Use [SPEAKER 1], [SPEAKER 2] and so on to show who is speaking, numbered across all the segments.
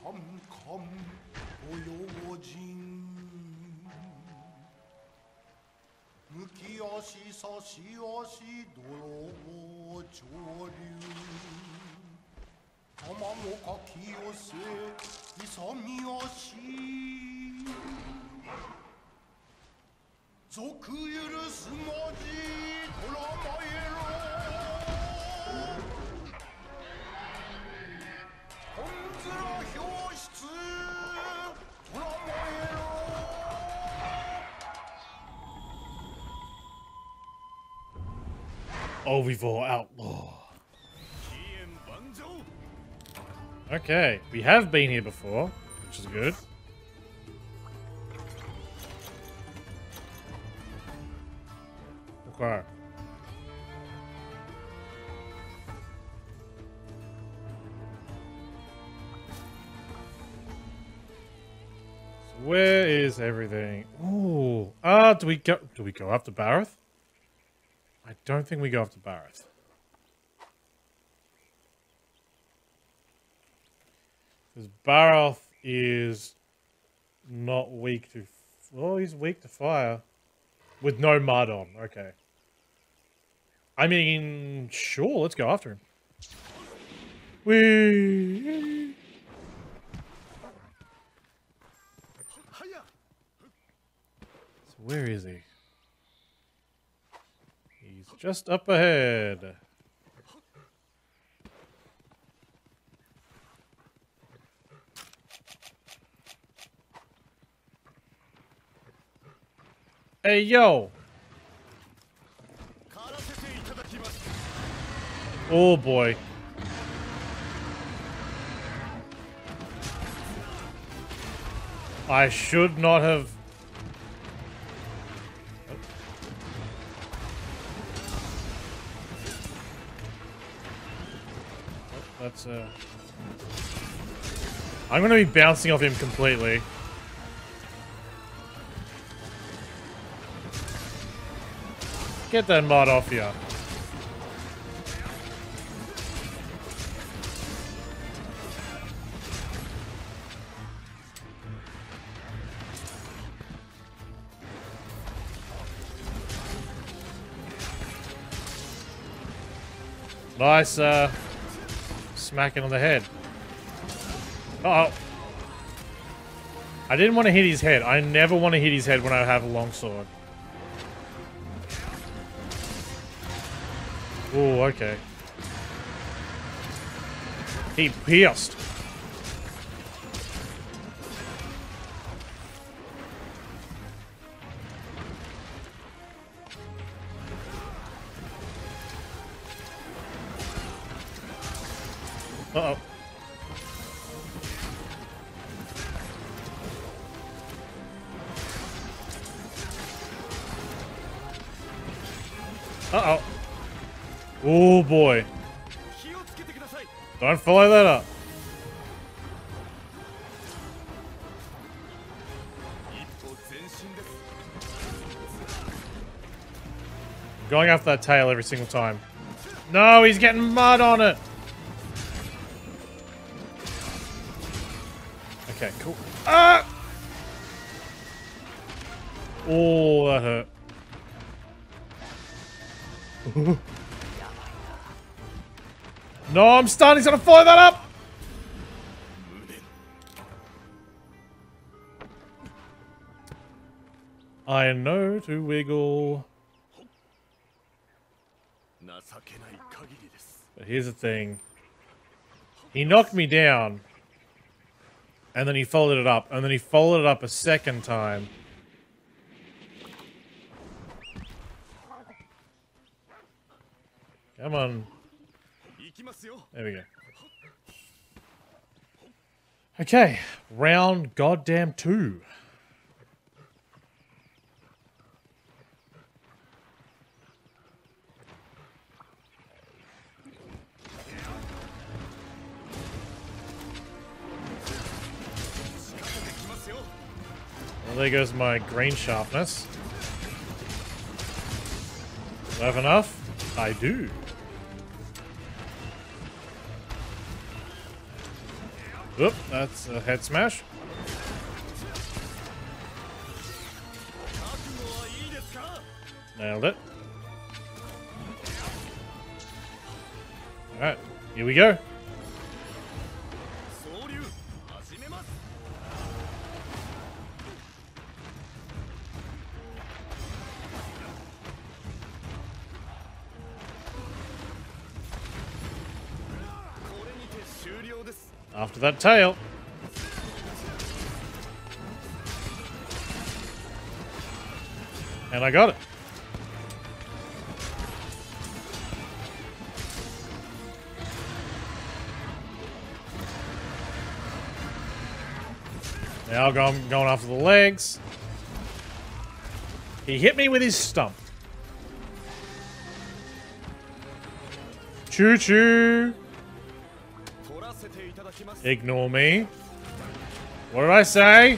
[SPEAKER 1] 캄캄 보여진 느끼어시 서시어시 도로 조류 어마모가 기요세 이섬이어시 조크유를 스모지 돌아마예로 홈즈라 효시츠 돌아마예로
[SPEAKER 2] Ovivore Outlaw. Okay, we have been here before, which is good. Okay. So where is everything? Ooh. Do we go after Barroth? I don't think we go after Barroth. Because Barroth is not weak to... Well, he's weak to fire. With no mud on. Okay. I mean, sure, let's go after him. Whee! So where is he? He's just up ahead. Hey, yo! Oh, boy. I should not have... That's, I'm gonna be bouncing off him completely. Get that mod off here. Nice, smacking on the head. Uh-oh. I didn't want to hit his head. I never want to hit his head when I have a longsword. Oh, okay. He pierced. Uh-oh. Uh-oh. Oh boy. Don't follow that up. Going after that tail every single time. No, he's getting mud on it. Okay, cool. Ah! Oh, that hurt. No, I'm stunned. He's gonna follow that up. I know to wiggle. But here's the thing. He knocked me down. And then he followed it up. And then he followed it up a second time. Come on. There we go. Okay. Round goddamn 2. Well, there goes my green sharpness. Do I have enough? I do. Oop, that's a head smash. Nailed it. Alright, here we go. After that tail. And I got it. Now I'm going after the legs. He hit me with his stump. Choo-choo. Ignore me. What did I say?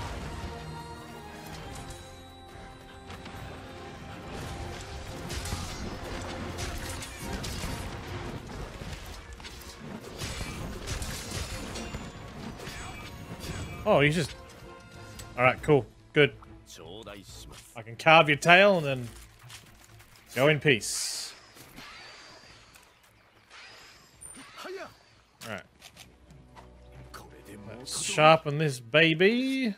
[SPEAKER 2] Oh, he's just... Alright, cool. Good. I can carve your tail and then go in peace. Alright. Let's sharpen this baby.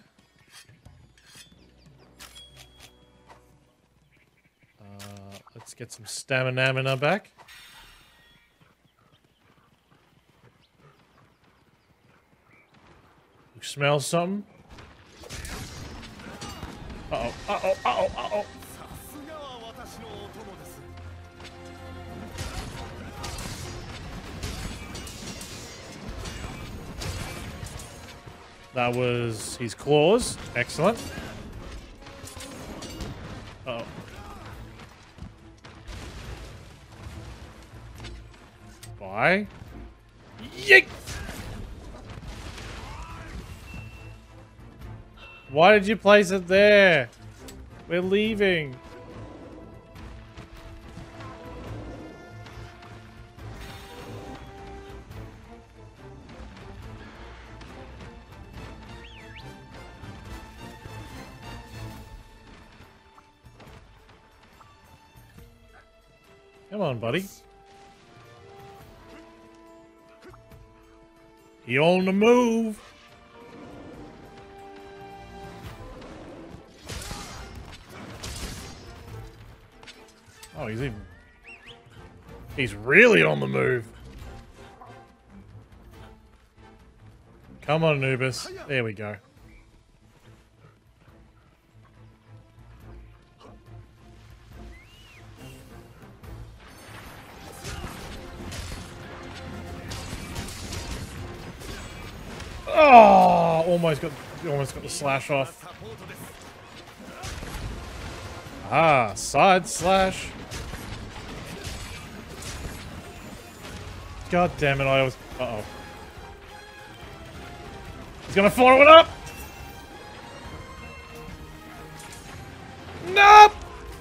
[SPEAKER 2] Let's get some stamina back. You smell something? Uh-oh, uh-oh, uh-oh, uh-oh. That was his claws. Excellent. Uh-oh. Bye. Yeet! Why did you place it there? We're leaving. Come on, buddy. He on the move. Oh, he's really on the move. Come on, Anubis. There we go. Oh, almost got the slash off. Ah, side slash. God damn it, I was... Uh-oh. He's gonna follow it up! Nope!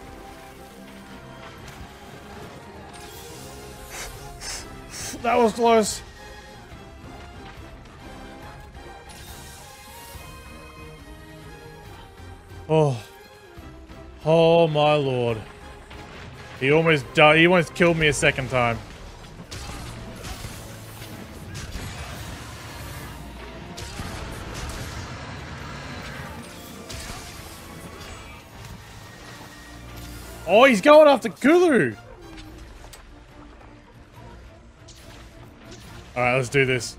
[SPEAKER 2] That was close. Oh. Oh my lord. He almost died. He almost killed me a second time. Oh, he's going after Kulu. Alright, let's do this.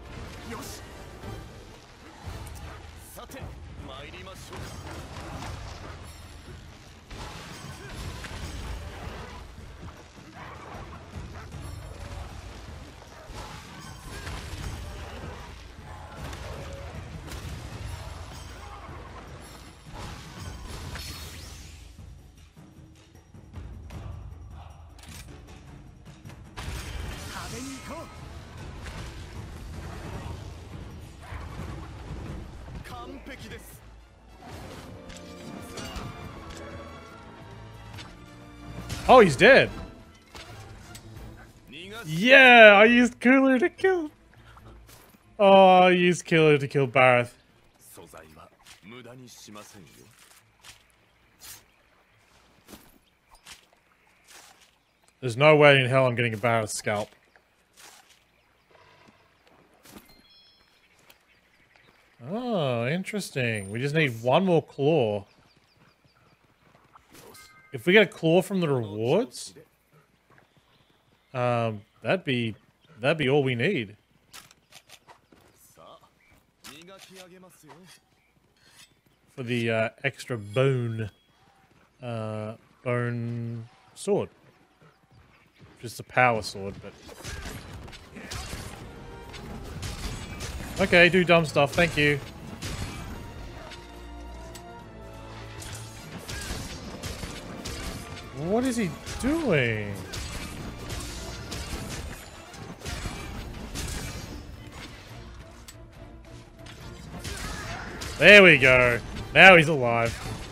[SPEAKER 2] Oh, he's dead. Yeah, I used Kulu to kill him. Oh, I used Killer to kill Bareth.
[SPEAKER 3] 素材は無駄にしませんよ。
[SPEAKER 2] There's no way in hell I'm getting a Bareth scalp. Oh, interesting. We just need one more claw. If we get a claw from the rewards, that'd be all we need.
[SPEAKER 3] さあ、磨き上げますよ。
[SPEAKER 2] For the extra bone sword. Just a power sword, but okay, do dumb stuff, thank you. What is he doing? There we go. Now he's alive.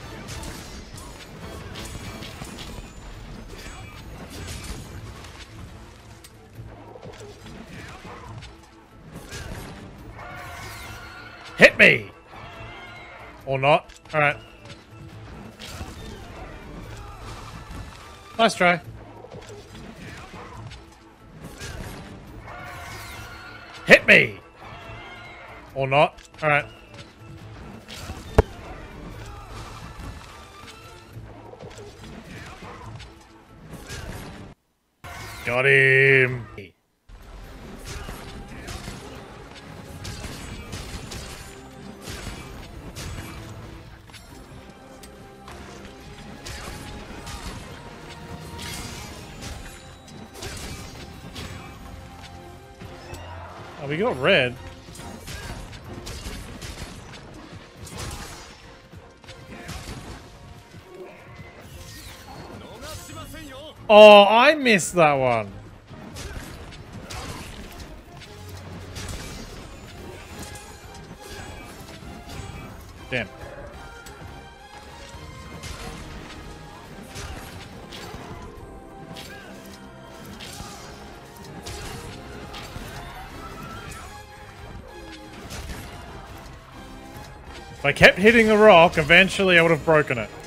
[SPEAKER 2] Hit me! Or not. Alright. Nice try. Hit me! Or not. Alright. Got him! Oh, we got red. Oh, I missed that one. Damn. If I kept hitting the rock, eventually I would have broken it.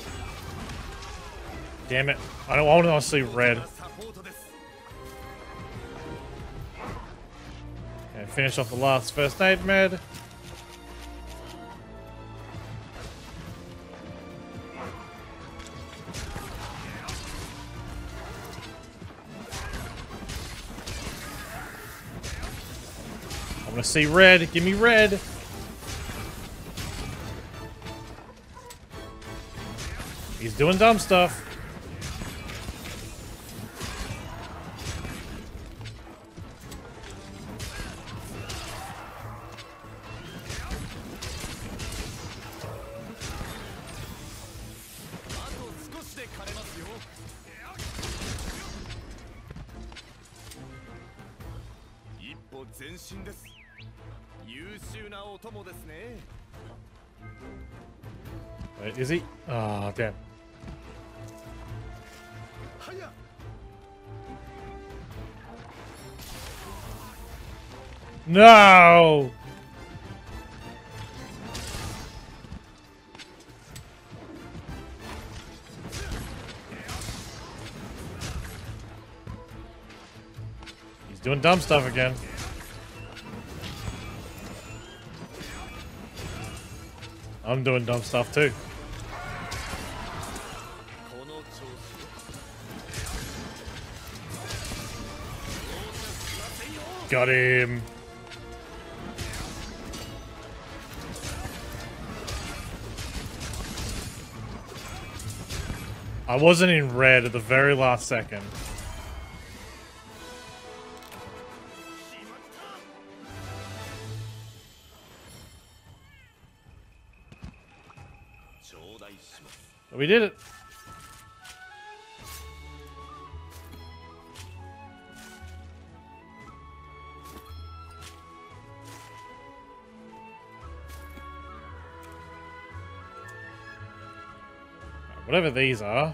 [SPEAKER 2] Damn it. I don't want to see red. Okay, finish off the last first aid med. I want to see red. Give me red. He's doing dumb stuff. Wait, is he? Oh, damn. No! He's doing dumb stuff again. I'm doing dumb stuff too. Got him. I wasn't in red at the very last second. But we did it. Whatever these are.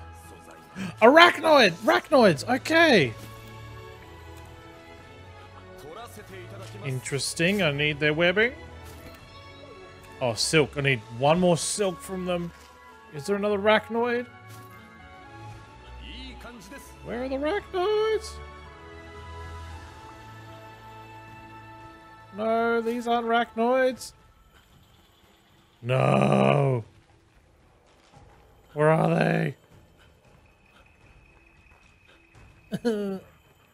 [SPEAKER 2] Arachnoid! Arachnoids! Okay!
[SPEAKER 3] ただきます。
[SPEAKER 2] Interesting. I need their webbing. Oh, silk. I need one more silk from them. Is there another arachnoid?
[SPEAKER 3] いい感じです。
[SPEAKER 2] Where are the arachnoids? No, these aren't arachnoids. No. Where are they?
[SPEAKER 3] やれやれ。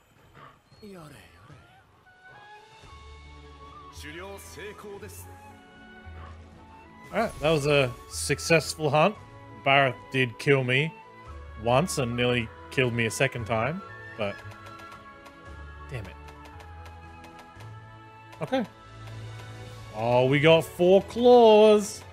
[SPEAKER 3] 狩猟成功です。
[SPEAKER 2] Alright, that was a successful hunt. Barrett did kill me once and nearly killed me a second time, but damn it. Okay. Oh, we got 4 claws.